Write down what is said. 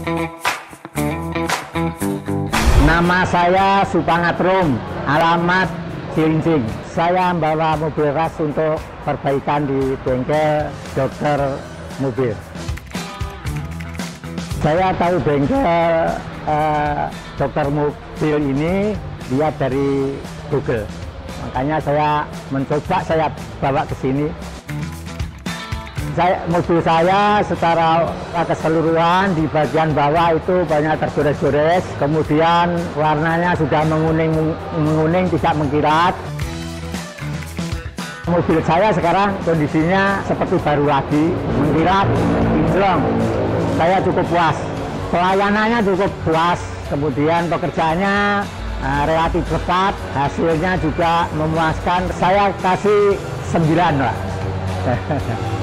Nama saya Supangatrum, alamat Cilincing. Saya membawa mobil ras untuk perbaikan di bengkel dokter mobil. Saya tahu bengkel dokter mobil ini dia dari Google. Makanya saya mencoba, saya bawa ke sini. Mobil saya secara keseluruhan di bagian bawah itu banyak tergores-gores, kemudian warnanya sudah menguning tidak mengkilat. Mobil saya sekarang kondisinya seperti baru lagi, mengkilat, kinclong. Saya cukup puas, pelayanannya cukup puas, kemudian pekerjaannya relatif cepat, hasilnya juga memuaskan. Saya kasih 9 lah.